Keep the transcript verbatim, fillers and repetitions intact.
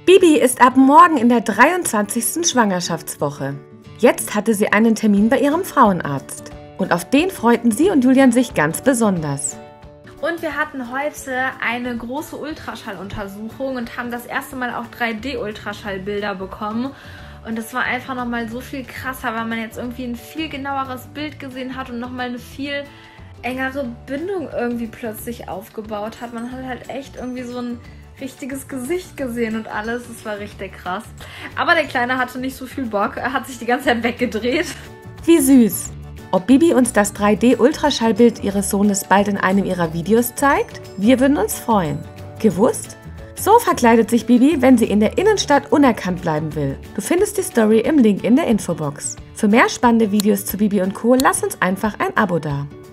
Bibi ist ab morgen in der dreiundzwanzigsten Schwangerschaftswoche. Jetzt hatte sie einen Termin bei ihrem Frauenarzt. Und auf den freuten sie und Julian sich ganz besonders. Und wir hatten heute eine große Ultraschalluntersuchung und haben das erste Mal auch drei D Ultraschallbilder bekommen. Und das war einfach nochmal so viel krasser, weil man jetzt irgendwie ein viel genaueres Bild gesehen hat und nochmal eine viel engere Bindung irgendwie plötzlich aufgebaut hat. Man hat halt echt irgendwie so ein richtiges Gesicht gesehen und alles. Das war richtig krass. Aber der Kleine hatte nicht so viel Bock. Er hat sich die ganze Zeit weggedreht. Wie süß! Ob Bibi uns das drei D Ultraschallbild ihres Sohnes bald in einem ihrer Videos zeigt? Wir würden uns freuen. Gewusst? So verkleidet sich Bibi, wenn sie in der Innenstadt unerkannt bleiben will. Du findest die Story im Link in der Infobox. Für mehr spannende Videos zu Bibi und Co. lass uns einfach ein Abo da.